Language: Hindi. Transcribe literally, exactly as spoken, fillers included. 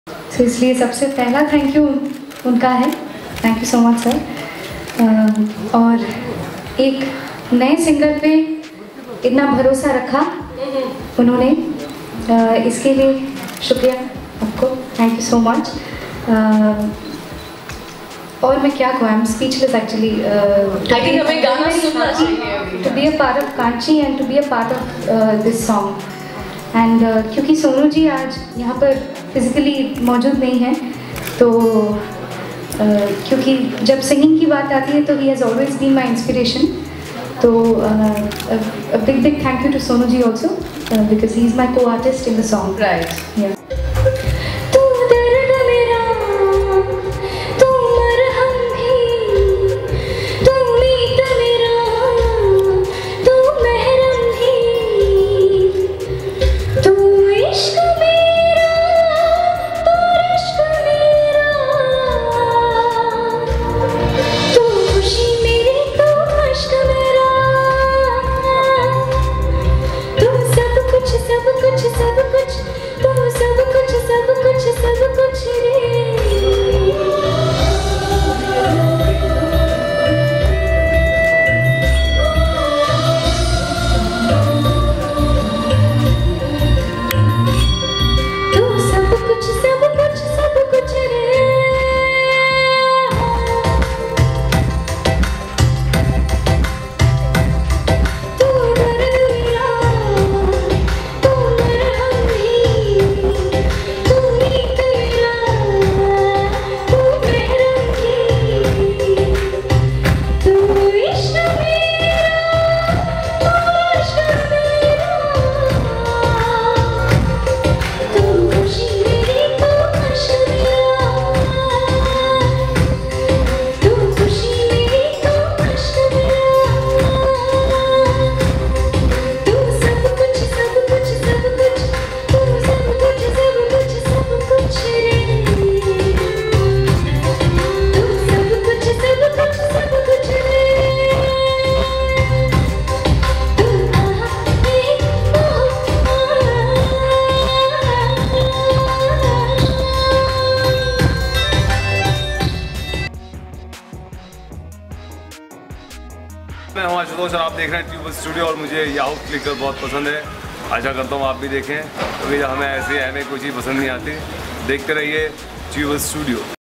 तो इसलिए सबसे पहला थैंक यू उनका है, thank you so much sir. और एक नए सिंगर पे इतना भरोसा रखा उन्होंने, uh, इसके लिए शुक्रिया आपको, थैंक यू सो मच। और मैं क्या कहूँ, I am speechless actually. I think हमें गाना सुनना चाहिए to be a part of Kanchi and to be a part of this song. And क्योंकि सोनू जी आज यहाँ पर फिजिकली मौजूद नहीं हैं, तो uh, क्योंकि जब सिंगिंग की बात आती है तो he has always been my inspiration. तो a big big thank you to Sonu ji also uh, because he is my co-artist in the song. Right. Yeah. मैं हूँ आशुतोष और आप देख रहे हैं ट्यूब स्टूडियो और मुझे याहू क्लिकर बहुत पसंद है। आशा करता हूँ आप भी देखें, क्योंकि हमें ऐसी हमें कोई चीज़ पसंद नहीं आती। देखते रहिए ट्यूब स्टूडियो।